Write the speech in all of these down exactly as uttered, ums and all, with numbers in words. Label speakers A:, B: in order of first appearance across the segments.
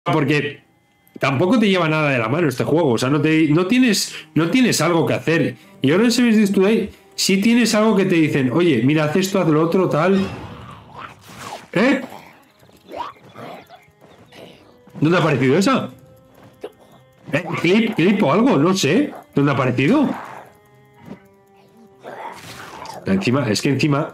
A: Porque tampoco te lleva nada de la mano este juego. O sea, no, te, no, tienes, no tienes algo que hacer. Y ahora en Seven Days to Die sí tienes algo que te dicen, oye, mira, haz esto, haz lo otro, tal. ¿Eh? ¿Dónde ha aparecido esa? ¿Eh? ¿Clip, clip o algo? No sé. ¿Dónde ha aparecido? Encima, es que encima...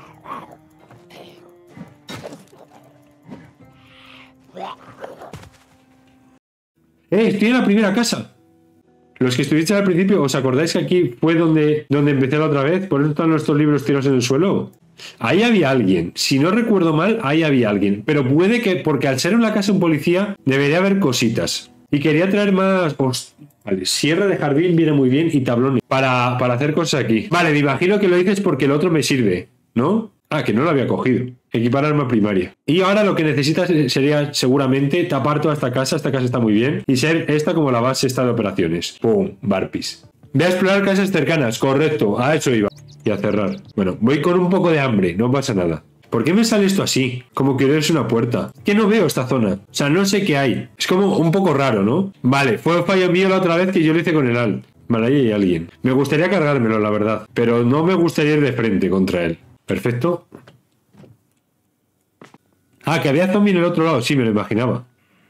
A: ¡Eh! Estoy en la primera casa. Los que estuvisteis al principio, ¿os acordáis que aquí fue donde, donde empecé la otra vez? Por eso están nuestros libros tirados en el suelo. Ahí había alguien. Si no recuerdo mal, ahí había alguien. Pero puede que, porque al ser una casa un policía, debería haber cositas. Y quería traer más... Host... Vale, sierra de jardín viene muy bien y tablones. Para, para hacer cosas aquí. Vale, me imagino que lo dices porque el otro me sirve, ¿no? Ah, que no lo había cogido. Equipar arma primaria. Y ahora lo que necesitas sería seguramente tapar toda esta casa. Esta casa está muy bien. Y ser esta como la base esta de operaciones. Pum, Barpis. Ve a explorar casas cercanas. Correcto. A eso iba. Y a cerrar. Bueno, voy con un poco de hambre. No pasa nada. ¿Por qué me sale esto así? Como que es una puerta. Que no veo esta zona. O sea, no sé qué hay. Es como un poco raro, ¿no? Vale, fue fallo mío la otra vez que yo lo hice con el Alt. Vale, ahí hay alguien. Me gustaría cargármelo, la verdad. Pero no me gustaría ir de frente contra él. Perfecto. Ah, que había zombie en el otro lado. Sí, me lo imaginaba.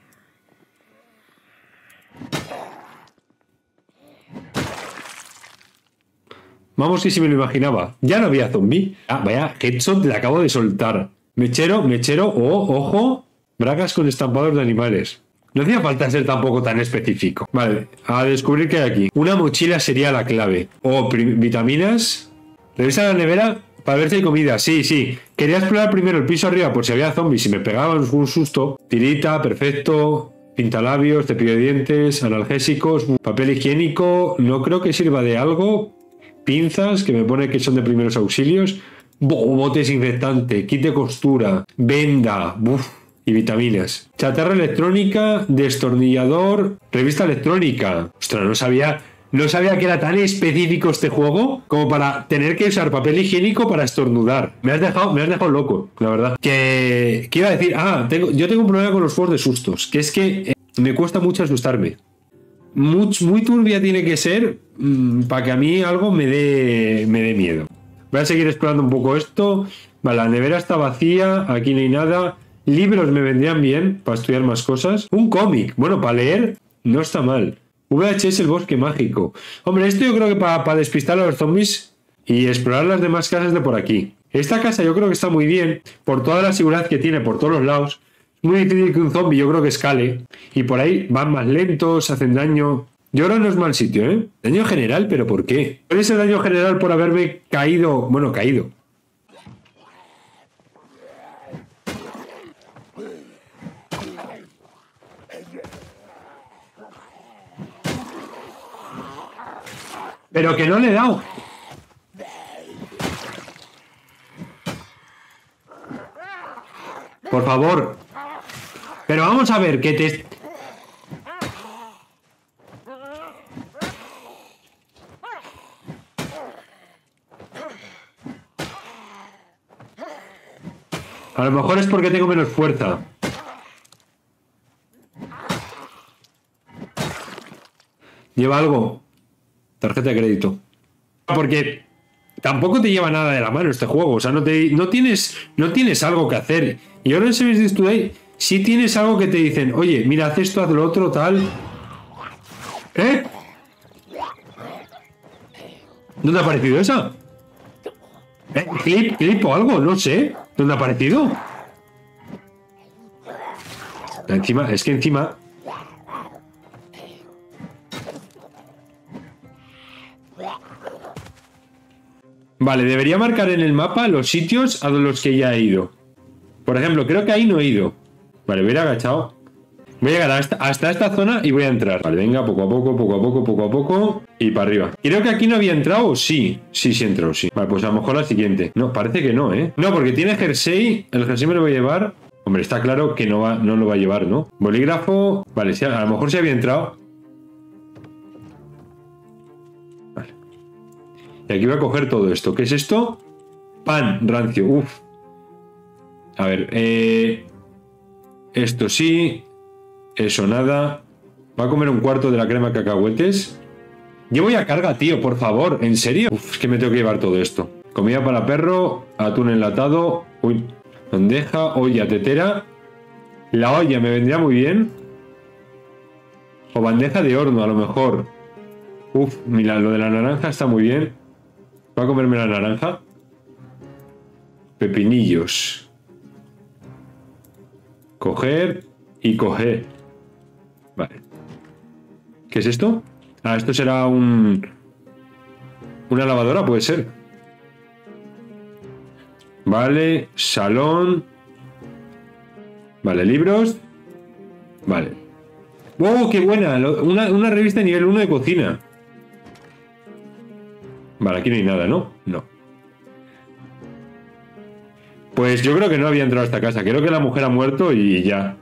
A: Vamos, que sí me lo imaginaba. Ya no había zombie. Ah, vaya headshot le acabo de soltar. Mechero, mechero. Oh, ojo. Bragas con estampados de animales. No hacía falta ser tampoco tan específico. Vale, a descubrir qué hay aquí. Una mochila sería la clave. Oh, vitaminas. Revisa la nevera para ver si hay comida. Sí, sí. Quería explorar primero el piso arriba por si había zombies. Si me pegaban un susto. Tirita, perfecto. Pintalabios, cepillo de dientes, analgésicos, papel higiénico. No creo que sirva de algo. Pinzas, que me pone que son de primeros auxilios. Bote desinfectante, kit de costura, venda, uf, y vitaminas. Chatarra electrónica, destornillador, revista electrónica. Ostras, no sabía, no sabía que era tan específico este juego como para tener que usar papel higiénico para estornudar. Me has dejado, me has dejado loco, la verdad. Que, ¿qué iba a decir? Ah, tengo, yo tengo un problema con los juegos de sustos, que es que eh, me cuesta mucho asustarme. Muy, muy turbia tiene que ser mmm, para que a mí algo me dé, me dé miedo. Voy a seguir explorando un poco esto. Vale, la nevera está vacía, aquí no hay nada. Libros me vendrían bien para estudiar más cosas. Un cómic, bueno, para leer no está mal. V H S, el bosque mágico. Hombre, esto yo creo que para, para despistar a los zombies y explorar las demás casas de por aquí. Esta casa yo creo que está muy bien por toda la seguridad que tiene por todos los lados. Muy difícil que un zombie yo creo que escale. Y por ahí van más lentos, hacen daño. Yo creo que no es mal sitio, ¿eh? Daño general, ¿pero por qué? ¿Cuál es el daño general por haberme caído? Bueno, caído. Pero que no le he dado. Por favor. Pero vamos a ver, que te... A lo mejor es porque tengo menos fuerza. Lleva algo. Tarjeta de crédito. Porque tampoco te lleva nada de la mano este juego. O sea, no, te, no, tienes, no tienes algo que hacer. Y ahora en Seven Days to Die sí tienes algo que te dicen, oye, mira, haz esto, haz lo otro, tal. ¿Eh? ¿Dónde ha aparecido esa? ¿Eh? ¿Clip, clip o algo? No sé. ¿Dónde ha aparecido? Encima, es que encima... Vale, debería marcar en el mapa los sitios a los que ya he ido. Por ejemplo, creo que ahí no he ido. Vale, voy a ir agachado. Voy a llegar hasta, hasta esta zona y voy a entrar. Vale, venga, poco a poco, poco a poco, poco a poco. Y para arriba. Creo que aquí no había entrado. Sí, sí, sí entró, sí. Vale, pues a lo mejor la siguiente. No, parece que no, ¿eh? No, porque tiene jersey. El jersey me lo voy a llevar. Hombre, está claro que no, va, no lo va a llevar, ¿no? Bolígrafo. Vale, sí, a lo mejor sí había entrado. Vale. Y aquí voy a coger todo esto. ¿Qué es esto? Pan rancio. Uf. A ver, eh... esto sí. Eso nada. Va a comer un cuarto de la crema de cacahuetes. Llevo ya carga, tío, por favor. ¿En serio? Uf, es que me tengo que llevar todo esto. Comida para perro, atún enlatado. Uy, bandeja, olla, tetera. La olla me vendría muy bien. O bandeja de horno, a lo mejor. Uf, mira, lo de la naranja está muy bien. Voy a comerme la naranja. Pepinillos. Coger y coger. Vale. ¿Qué es esto? Ah, esto será un... Una lavadora, puede ser. Vale, salón. Vale, libros. Vale. ¡Oh, qué buena! Una, una revista de nivel uno de cocina. Vale, aquí no hay nada, ¿no? No. Pues yo creo que no había entrado a esta casa. Creo que la mujer ha muerto y ya.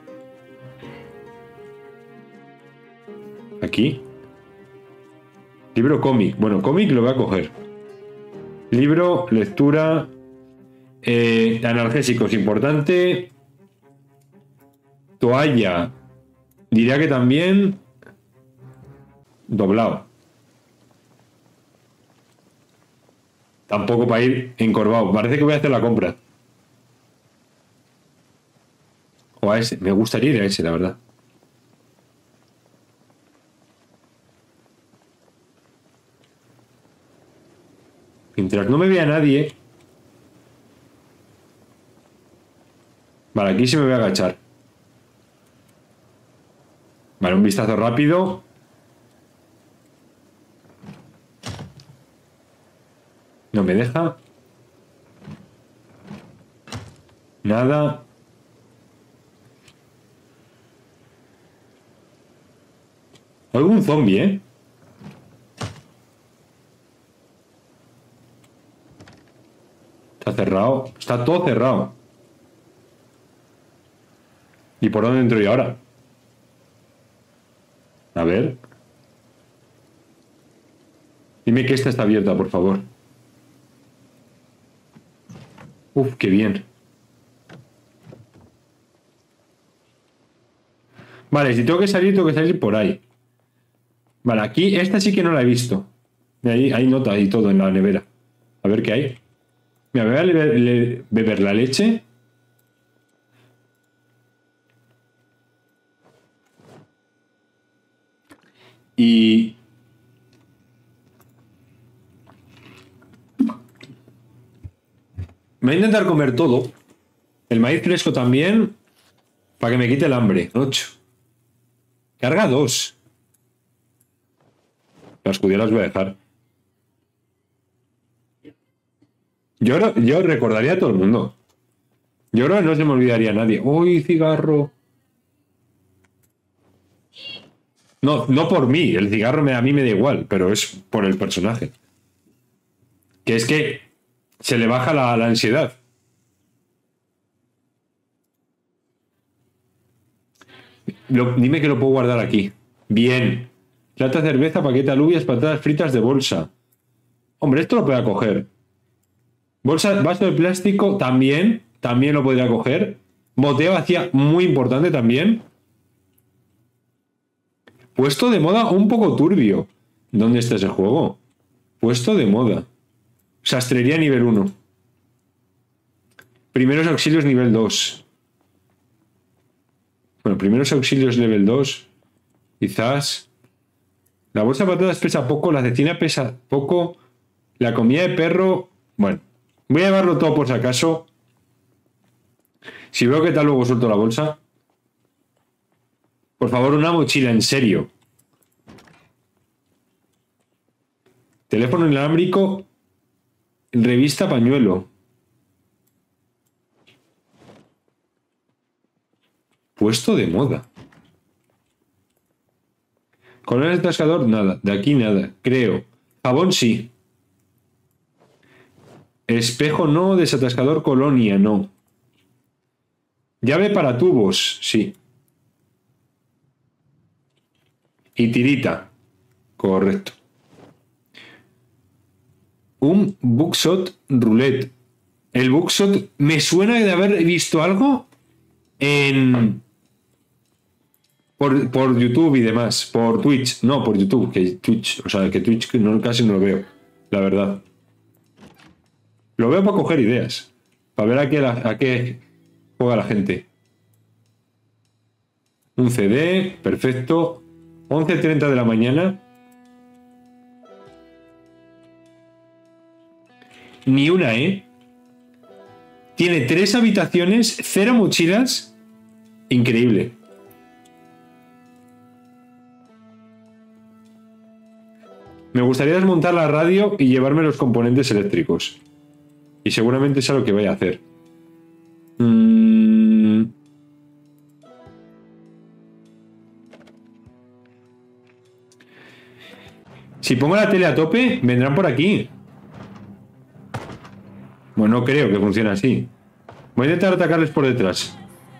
A: Aquí. Libro cómic. Bueno, cómic lo voy a coger. Libro, lectura. Eh, analgésicos, importante. Toalla. Diría que también. Doblado. Tampoco para ir encorvado. Parece que voy a hacer la compra. O a ese. Me gustaría ir a ese, la verdad. Mientras no me vea nadie. Vale, aquí sí me voy a agachar. Vale, un vistazo rápido. No me deja. Nada. Algún zombie, ¿eh? Está cerrado. Está todo cerrado. ¿Y por dónde entro yo ahora? A ver. Dime que esta está abierta, por favor. Uf, qué bien. Vale, si tengo que salir, tengo que salir por ahí. Vale, aquí, esta sí que no la he visto. Ahí hay nota y todo en la nevera. A ver qué hay. Mira, me voy a beber, le, beber la leche. Y... Me voy a intentar comer todo. El maíz fresco también. Para que me quite el hambre. ocho. Carga dos. Las judías las voy a dejar. Yo, yo recordaría a todo el mundo. Yo creo que no se me olvidaría a nadie. ¡Uy, cigarro! No, no por mí. El cigarro me, a mí me da igual. Pero es por el personaje. Que es que se le baja la, la ansiedad. Lo, dime que lo puedo guardar aquí. Bien. Lata de cerveza, paquete de alubias, patatas fritas de bolsa. Hombre, esto lo puedo coger. Bolsa, vaso de plástico también. También lo podría coger. Botella vacía, muy importante también. Puesto de moda un poco turbio. ¿Dónde está ese juego? Puesto de moda. Sastrería nivel uno. Primeros auxilios nivel dos. Bueno, primeros auxilios nivel dos. Quizás. La bolsa de patatas pesa poco, la cecina pesa poco. La comida de perro... Bueno, voy a llevarlo todo por si acaso. Si veo que tal, luego suelto la bolsa. Por favor, una mochila, en serio. Teléfono inalámbrico. Revista pañuelo. Puesto de moda. Colores de atascador, nada. De aquí nada, creo. Jabón sí. Espejo no. Desatascador colonia no. Llave para tubos, sí. Y tirita. Correcto. Un Buckshot Roulette. El Buckshot me suena de haber visto algo en... Por, por YouTube y demás. Por Twitch. No, por YouTube. Que Twitch. O sea, que Twitch no, casi no lo veo. La verdad. Lo veo para coger ideas. Para ver a qué, la, a qué juega la gente. Un C D. Perfecto. once treinta de la mañana. Ni una, ¿eh? Tiene tres habitaciones, cero mochilas. Increíble. Me gustaría desmontar la radio y llevarme los componentes eléctricos. Y seguramente sea lo que voy a hacer. Mm. Si pongo la tele a tope, vendrán por aquí. Bueno, no creo que funcione así. Voy a intentar atacarles por detrás.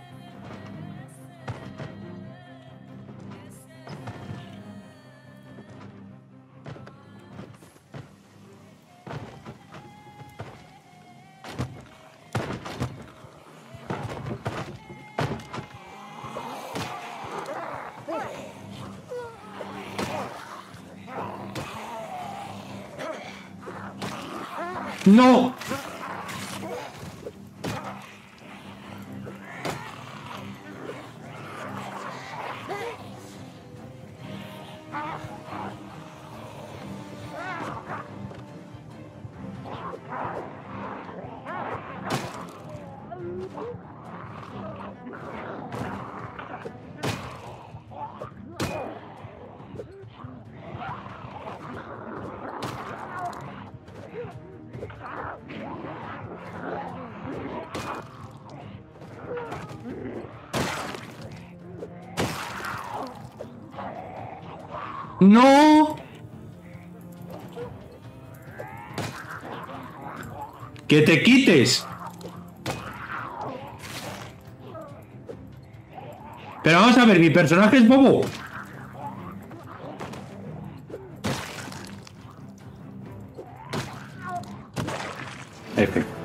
A: ¡No! ¡No! ¡Que te quites! Pero vamos a ver, mi personaje es bobo. F.